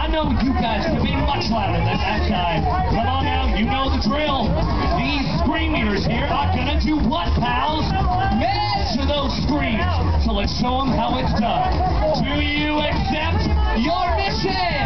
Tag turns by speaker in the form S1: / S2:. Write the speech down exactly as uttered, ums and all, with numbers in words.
S1: I know you guys can be much louder than that guy. Come on now, you know the drill. These scream meters here are gonna do what, pals? Measure those screams. So let's show them how it's done. Do you accept your mission?